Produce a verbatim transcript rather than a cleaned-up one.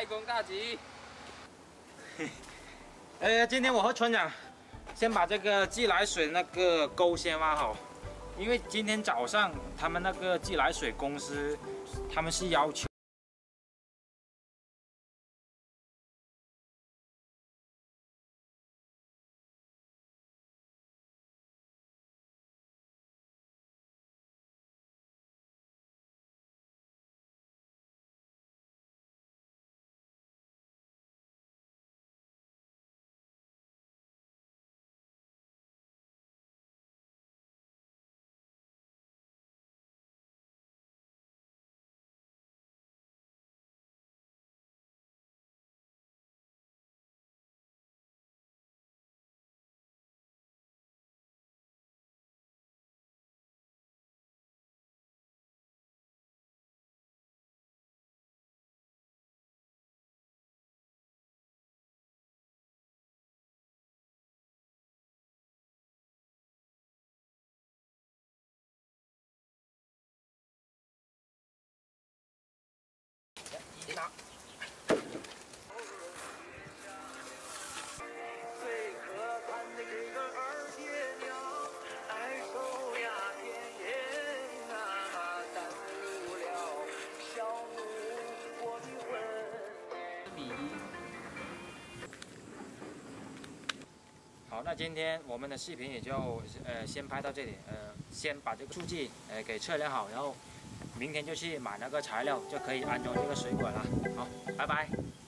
大功大吉。 呃，今天我和村长先把这个自来水那个沟先挖好，因为今天早上他们那个自来水公司他们是要求。 你拿。最可叹的这个二爹娘，爱手呀天爷啊，耽误了小奴我的魂。比一。 好，那今天我们的视频也就呃先拍到这里，呃，先把这个数据呃给测量好，然后明天就去买那个材料，就可以安装这个水管了。好，拜拜。